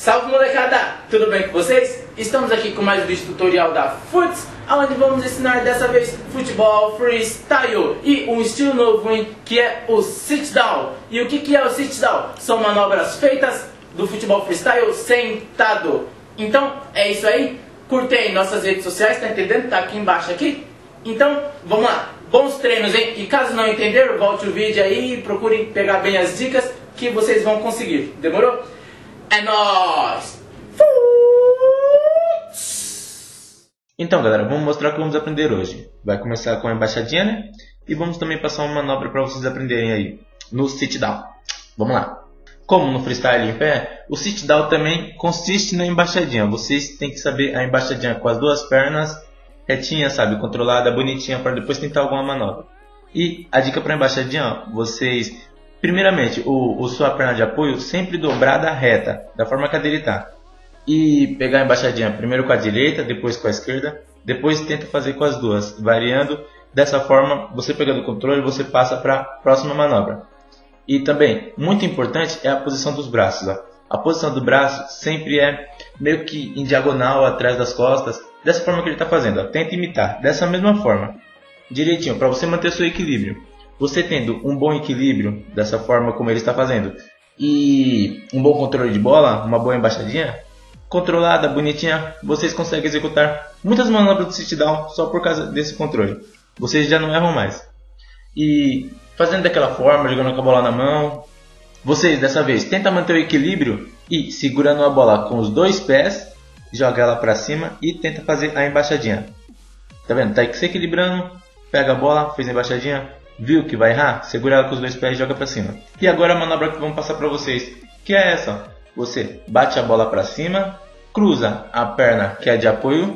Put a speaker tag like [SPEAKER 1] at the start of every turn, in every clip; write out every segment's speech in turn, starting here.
[SPEAKER 1] Salve molecada, tudo bem com vocês? Estamos aqui com mais um vídeo tutorial da Futs, onde vamos ensinar dessa vez futebol freestyle e um estilo novo, hein, que é o sit down. E o que é o sit down? São manobras feitas do futebol freestyle sentado. Então é isso aí, curte aí nossas redes sociais, tá entendendo? Tá aqui embaixo aqui. Então vamos lá, bons treinos, hein? E caso não entenderam, volte o vídeo aí e procurem pegar bem as dicas que vocês vão conseguir, demorou? É nóis!
[SPEAKER 2] Então galera, vamos mostrar o que vamos aprender hoje. Vai começar com a embaixadinha, né? E vamos também passar uma manobra para vocês aprenderem aí no sit down. Vamos lá. Como no freestyle em pé, o sit down também consiste na embaixadinha. Vocês têm que saber a embaixadinha com as duas pernas retinha, sabe? Controlada, bonitinha, para depois tentar alguma manobra. E a dica para embaixadinha, vocês... Primeiramente, sua perna de apoio sempre dobrada reta, da forma que a dele está. E pegar a embaixadinha primeiro com a direita, depois com a esquerda, depois tenta fazer com as duas, variando. Dessa forma, você pegando o controle, você passa para a próxima manobra. E também, muito importante, é a posição dos braços. Ó. A posição do braço sempre é meio que em diagonal, atrás das costas, dessa forma que ele está fazendo. Ó. Tenta imitar, dessa mesma forma, direitinho, para você manter seu equilíbrio. Você tendo um bom equilíbrio, dessa forma como ele está fazendo, e um bom controle de bola, uma boa embaixadinha, controlada, bonitinha, vocês conseguem executar muitas manobras do sit down só por causa desse controle. Vocês já não erram mais. E fazendo daquela forma, jogando com a bola na mão, vocês dessa vez tentam manter o equilíbrio e segurando a bola com os dois pés, joga ela para cima e tenta fazer a embaixadinha. Tá vendo? Tá se equilibrando, pega a bola, fez a embaixadinha. Viu que vai errar? Segura ela com os dois pés e joga pra cima. E agora a manobra que vamos passar pra vocês, que é essa. Você bate a bola pra cima, cruza a perna que é de apoio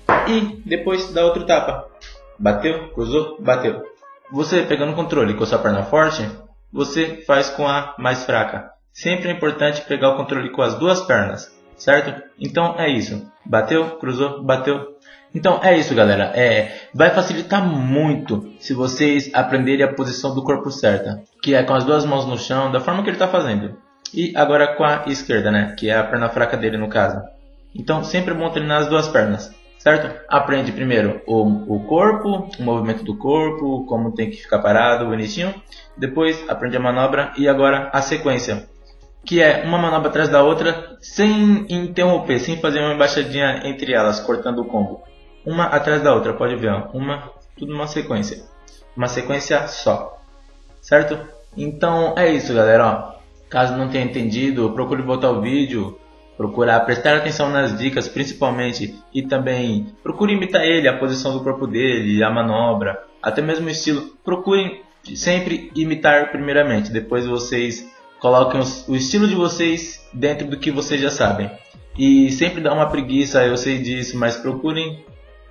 [SPEAKER 2] e depois dá outro tapa. Bateu, cruzou, bateu. Você pegando o controle com a sua perna forte, você faz com a mais fraca. Sempre é importante pegar o controle com as duas pernas, certo? Então é isso. Bateu, cruzou, bateu. Então é isso galera, vai facilitar muito se vocês aprenderem a posição do corpo certa, que é com as duas mãos no chão, da forma que ele está fazendo. E agora com a esquerda, né, que é a perna fraca dele no caso. Então sempre é bom treinar as duas pernas, certo? Aprende primeiro o corpo, o movimento do corpo, como tem que ficar parado, bonitinho. Depois aprende a manobra e agora a sequência, que é uma manobra atrás da outra, sem interromper, sem fazer uma embaixadinha entre elas, cortando o combo. Uma atrás da outra, pode ver, ó. Tudo numa sequência. Uma sequência só. Certo? Então é isso, galera. Ó. Caso não tenha entendido, procure voltar o vídeo. Procurar prestar atenção nas dicas, principalmente. E também procure imitar ele, a posição do corpo dele, a manobra, até mesmo o estilo. Procurem sempre imitar primeiramente. Depois vocês coloquem o estilo de vocês dentro do que vocês já sabem. E sempre dá uma preguiça, eu sei disso, mas procurem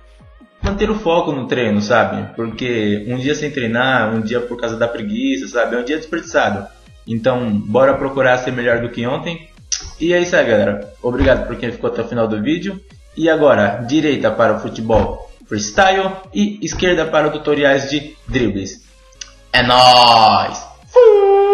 [SPEAKER 2] manter o foco no treino, sabe? Porque um dia sem treinar, um dia por causa da preguiça, sabe? É um dia desperdiçado. Então, bora procurar ser melhor do que ontem. E é isso aí, galera. Obrigado por quem ficou até o final do vídeo. E agora, direita para o futebol freestyle e esquerda para tutoriais de dribles. É nóis!